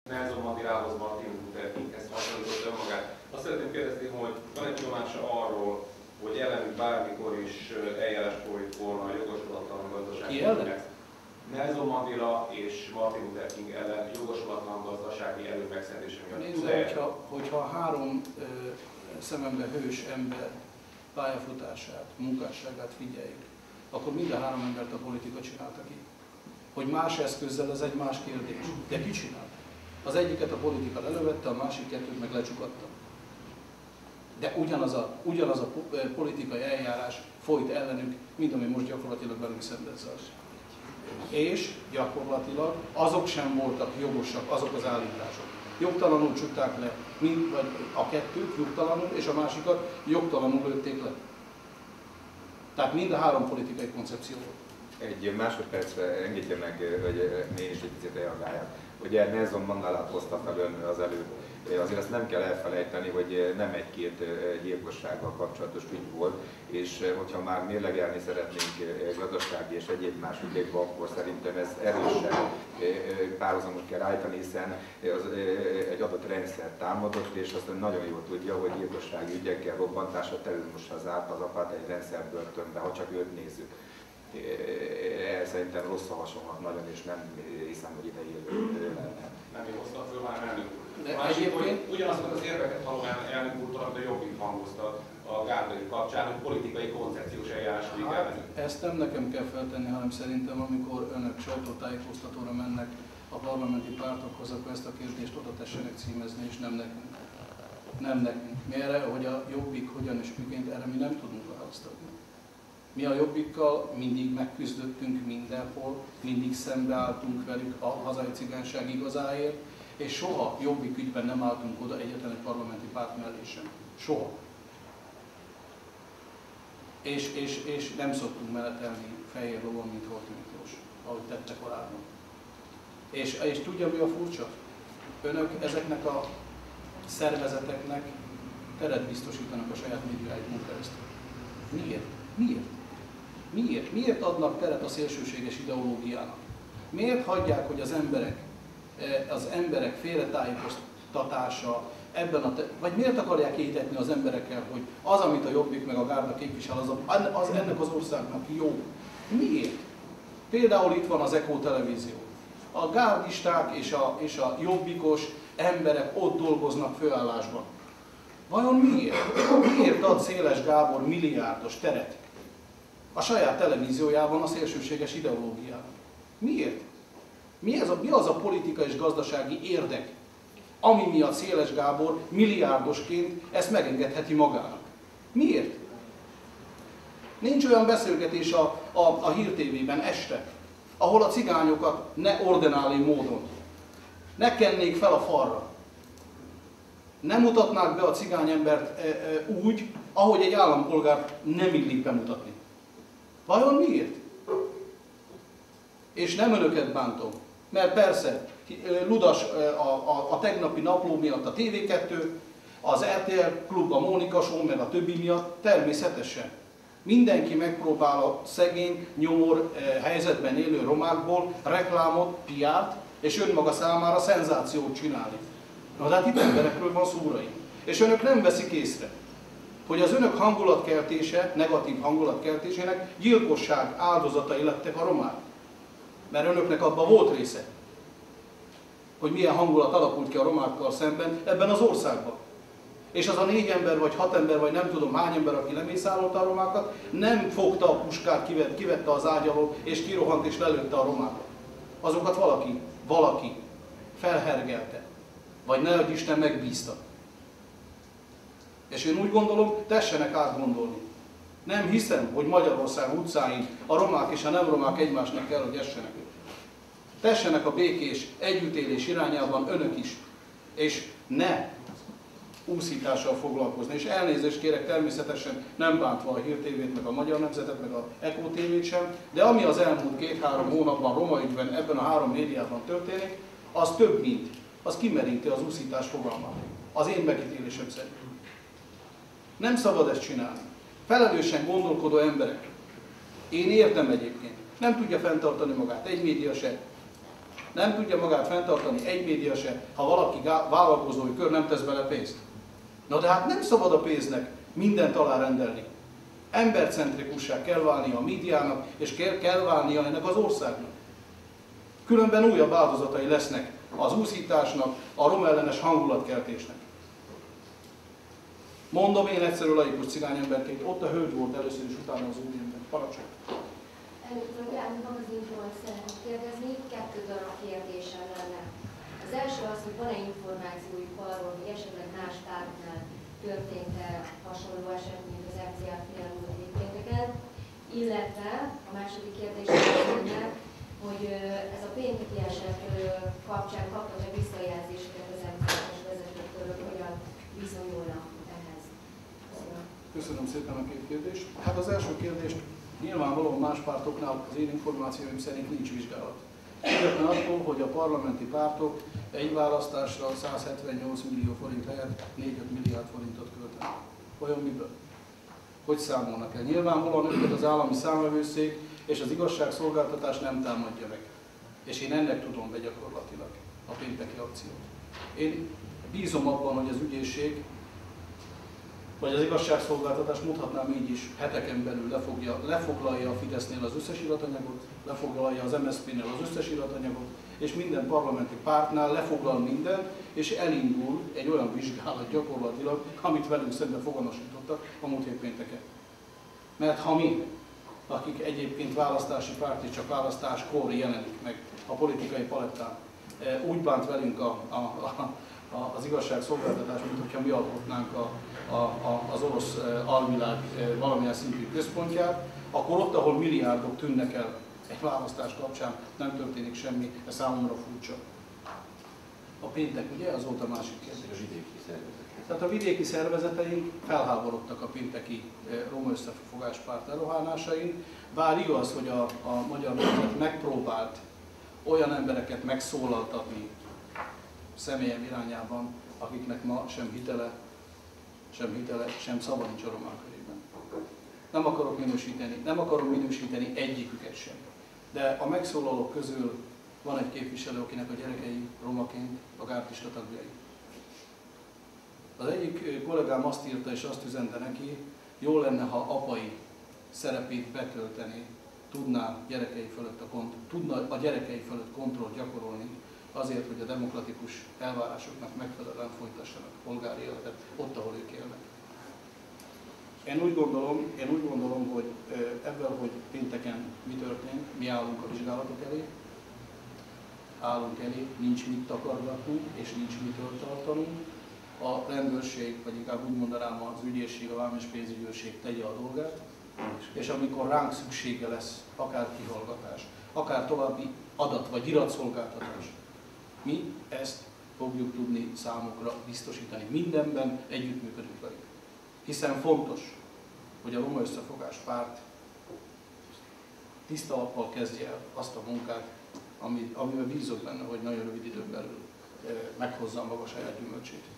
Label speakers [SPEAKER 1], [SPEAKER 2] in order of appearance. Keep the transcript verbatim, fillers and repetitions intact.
[SPEAKER 1] Nelson Mandelához, Martin Luther Kinghez hasonlította önmagát. Azt szeretném kérdezni, hogy van egy tudomása arról, hogy ellenük bármikor is eljárás folyt volna a jogosulatlan gazdasági előnyek. Nelson Mandela és Martin Luther King ellen jogosulatlan gazdasági előny megszerzése miatt.
[SPEAKER 2] Nézd, hogyha, hogyha három ö, szemembe hős ember pályafutását, munkásságát figyeljük, akkor mind a három embert a politika csinálta ki. Hogy más eszközzel, ez egy más kérdés. De ki csinálta? Az egyiket a politika lelövette, a másik kettőt meg lecsukatta. De ugyanaz a, ugyanaz a politikai eljárás folyt ellenük, mint ami most gyakorlatilag velünk szemben zajlik. És gyakorlatilag azok sem voltak jogosak, azok az állítások. Jogtalanul csukták le, mind, vagy a kettőt jogtalanul, és a másikat jogtalanul lőtték le. Tehát mind a három politikai koncepció volt.
[SPEAKER 3] Egy másodpercre engedje meg, hogy én is egy picit reagáljak. Ugye Nelson Mandelát hozta fel ön az előbb. Azért azt nem kell elfelejteni, hogy nem egy-két gyilkossággal kapcsolatos ügy volt, és hogyha már mérlegelni szeretnénk gazdasági és egyéb más ügyekbe, akkor szerintem ez erősen párhuzamot kell állítani, hiszen az egy adott rendszer támadott, és azt nagyon jól tudja, hogy gyilkossági ügyekkel, robbantása, terrorizmussal zárt az apartheid rendszer börtönbe, ha csak őt nézzük. Szerintem rossz hasonlat nagyon, és nem hiszem, hogy ide élő lenne.
[SPEAKER 1] Nem hozta föl már elnök úr.
[SPEAKER 2] De
[SPEAKER 1] Másik,
[SPEAKER 2] egyébként...
[SPEAKER 1] hogy ugyanazokat az érveket hallom elnök úrtól, amit a Jobbik hangozta a gárdai kapcsán, hogy politikai koncepciós eljárás folyik
[SPEAKER 2] hát,
[SPEAKER 1] ellenük.
[SPEAKER 2] ezt nem nekem kell feltenni, hanem szerintem, amikor önök sajtótájékoztatóra mennek a parlamenti pártokhoz, akkor ezt a kérdést oda tessenek címezni, és nem nekünk. Nem nekünk. Mi erre, hogy a Jobbik hogyan és miként, erre mi nem tudunk választ adni. Mi a Jobbikkal mindig megküzdöttünk mindenhol, mindig szembeálltunk velük a hazai cigányság igazáért, és soha Jobbik ügyben nem álltunk oda egyetlen egy parlamenti párt mellé sem. Soha. És, és, és nem szoktunk menetelni fehér lovon, mint Horthy Miklós, ahogy tette korábban. És, és tudja, mi a furcsa? Önök ezeknek a szervezeteknek teret biztosítanak a saját médiáikon keresztül. Miért? Miért? Miért? Miért adnak teret a szélsőséges ideológiának? Miért hagyják, hogy az emberek, az emberek félretájékoztatása ebben a... Te- vagy miért akarják étetni az emberekkel, hogy az, amit a Jobbik meg a Gárda képvisel, az, a, az ennek az országnak jó? Miért? Például itt van az Echo televízió. A gárdisták és a, és a jobbikos emberek ott dolgoznak főállásban. Vajon miért? Miért ad Széles Gábor milliárdos teret a saját televíziójában a szélsőséges ideológiának? Miért? Mi, ez a, mi az a politika és gazdasági érdek, ami miatt Széles Gábor milliárdosként ezt megengedheti magának? Miért? Nincs olyan beszélgetés a, a, a Hír té vében este, ahol a cigányokat ne ordináli módon, ne kennék fel a falra, nem mutatnák be a cigányembert e, e, úgy, ahogy egy állampolgárt nem illik bemutatni. Vajon miért? És nem önöket bántom, mert persze ludas a, a, a tegnapi napló miatt a té vé kettő, az er té el Klub, a Mónika Show, meg a többi miatt természetesen. Mindenki megpróbál a szegény, nyomor helyzetben élő romákból reklámot, piárt, és önmaga számára szenzációt csinálni. Na, de hát itt emberekről van szó, uraim. És önök nem veszik észre, hogy az önök hangulatkeltése, negatív hangulatkeltésének gyilkosság áldozatai lettek a romák. Mert önöknek abban volt része, hogy milyen hangulat alakult ki a romákkal szemben ebben az országban. És az a négy ember, vagy hat ember, vagy nem tudom hány ember, aki lemészárolta a romákat, nem fogta a puskát, kivett, kivette az ágy alól, és kirohant és lelőtte a romákat. Azokat valaki, valaki felhergelte, vagy ne adj Isten megbízta. És én úgy gondolom, tessenek átgondolni. Nem hiszem, hogy Magyarország utcáin a romák és a nem romák egymásnak kell, hogy essenek. Tessenek a békés együttélés irányában önök is, és ne úszítással foglalkozni. És elnézést kérek, természetesen nem bántva a Hír té vét, meg a Magyar Nemzetet, meg a Echo té vét sem, de ami az elmúlt két-három hónapban roma ügyben ebben a három médiában történik, az több mint, az kimerinti az úszítás fogalmát. Az én megítélésem szerint. Nem szabad ezt csinálni. Felelősen gondolkodó emberek. Én értem egyébként. Nem tudja fenntartani magát egy média se. Nem tudja magát fenntartani egy média se, ha valaki vállalkozói kör nem tesz bele pénzt. Na de hát nem szabad a pénznek mindent alárendelni. Embercentrikussá kell válnia a médiának, és kell, kell válnia ennek az országnak. Különben újabb áldozatai lesznek az úszításnak, a romellenes hangulatkeltésnek. Mondom én egyszerű laikus cigányemberként, ott a hölgy volt először, és utána az úriember. Parancsolj!
[SPEAKER 4] Először a magazinról szeretnék kérdezni, kettő darab kérdésem lenne. Az első az, hogy van-e információjuk arról, hogy esetleg más pártnál történt-e hasonló eset, mint az em cé á-fél múlt hétvégén, illetve a második kérdés az lenne, hogy ez a pénteki eset kapcsán kaptak-e visszajelzéseket az em cé á-s vezetőktől, hogy hogyan viszonyulnak ehhez. Köszönöm.
[SPEAKER 2] Köszönöm szépen a két kérdést. Hát az első kérdést nyilvánvalóan más pártoknál az én információim szerint nincs vizsgálat. Független attól, hogy a parlamenti pártok egy választásra százhetvennyolc millió forint helyett négy-öt milliárd forintot költenek. Vajon miből? Hogy számolnak el? Nyilvánvalóan őket az állami számvevőszék és az igazságszolgáltatás nem támadja meg. És én ennek tudom be gyakorlatilag a pénteki akciót. Én bízom abban, hogy az ügyészség vagy az igazságszolgáltatás, mondhatnám így is, heteken belül lefogja, lefoglalja a Fidesznél az összes iratanyagot, lefoglalja az em es zé pé-nél az összes iratanyagot, és minden parlamenti pártnál lefoglal mindent, és elindul egy olyan vizsgálat gyakorlatilag, amit velünk szemben foganosítottak a múlt hét pénteken. Mert ha mi, akik egyébként választási párt és csak választáskor jelenik meg a politikai palettán, úgy bánt velünk a, a, a, az igazságszolgáltatás, mint hogyha mi alkotnánk a A, a, az orosz e, alvilág e, valamilyen szintű központját, akkor ott, ahol milliárdok tűnnek el egy választás kapcsán, nem történik semmi, ez számomra furcsa. A péntek, ugye, az volt a másik kérdés.
[SPEAKER 5] A vidéki szervezetek.
[SPEAKER 2] Tehát a vidéki szervezeteink felháborodtak a pénteki e, Roma Összefogás Párt elrohánásain, bár igaz, hogy a, a magyar nemzet megpróbált olyan embereket megszólaltatni személyem irányában, akiknek ma sem hitele, sem hitele, sem szava nincs a román körében. Nem akarok minősíteni, nem akarom minősíteni egyiküket sem. De a megszólalók közül van egy képviselő, akinek a gyerekei romaként a gártista tagjai. Az egyik kollégám azt írta és azt üzente neki, jó lenne, ha apai szerepét betölteni, tudná, gyerekei fölött a kont tudna a gyerekei fölött kontrollt gyakorolni, azért, hogy a demokratikus elvárásoknak megfelelően folytassanak polgári életet ott, ahol ők élnek. Én úgy gondolom, én úgy gondolom, hogy ebben, hogy pénteken mi történt, mi állunk a vizsgálatok elé, állunk elé, nincs mit takargatnunk, és nincs mit tartanunk. A rendőrség, vagy inkább úgy mondanám az ügyészség, a vám és pénzügyőrség tegye a dolgát, és amikor ránk szüksége lesz, akár kihallgatás, akár további adat vagy iratszolgáltatás, mi ezt fogjuk tudni számukra biztosítani. Mindenben együttműködünk velük. Hiszen fontos, hogy a Roma Összefogás Párt tiszta lappal kezdje el azt a munkát, amiben bízok benne, hogy nagyon rövid időn belül meghozza a maga saját gyümölcsét.